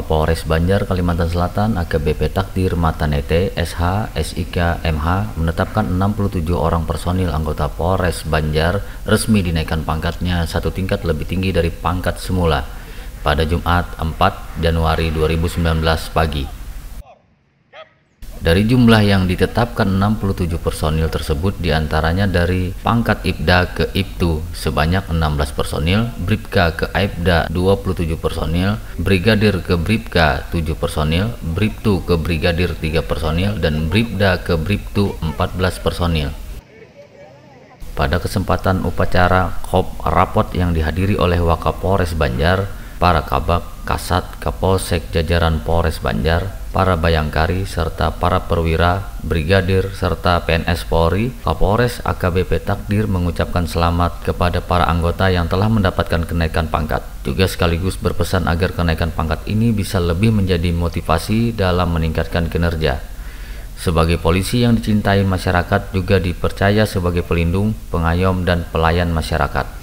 Kapolres Banjar, Kalimantan Selatan, AKBP Takdir Matanete, SH, SIK, MH menetapkan 67 orang personil anggota Polres Banjar resmi dinaikkan pangkatnya satu tingkat lebih tinggi dari pangkat semula pada Jumat 4 Januari 2019 pagi. Dari jumlah yang ditetapkan 67 personil tersebut diantaranya dari pangkat Ibda ke Ibtu sebanyak 16 personil, Bribka ke Aibda 27 personil, Brigadir ke Bribka 7 personil, Bribtu ke Brigadir 3 personil, dan Bribda ke Bribtu 14 personil. Pada kesempatan upacara Kop Rapot yang dihadiri oleh Wakapolres Banjar, para Kabak, Kasat, Kapolsek jajaran Polres Banjar, para bayangkari, serta para perwira, brigadir, serta PNS Polri, Kapolres AKBP Takdir mengucapkan selamat kepada para anggota yang telah mendapatkan kenaikan pangkat. Juga sekaligus berpesan agar kenaikan pangkat ini bisa lebih menjadi motivasi dalam meningkatkan kinerja. Sebagai polisi yang dicintai masyarakat, juga dipercaya sebagai pelindung, pengayom, dan pelayan masyarakat.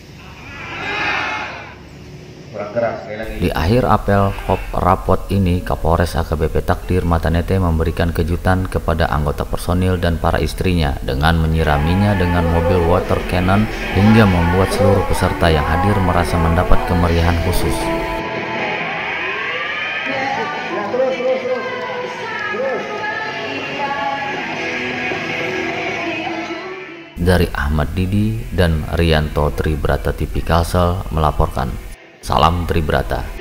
Di akhir apel Kop Rapot ini, Kapolres AKBP Takdir Matanete memberikan kejutan kepada anggota personil dan para istrinya dengan menyiraminya dengan mobil water cannon hingga membuat seluruh peserta yang hadir merasa mendapat kemeriahan khusus. Dari Ahmad Didi dan Rianto Tribrata TV Kalsel melaporkan. Salam Tribrata.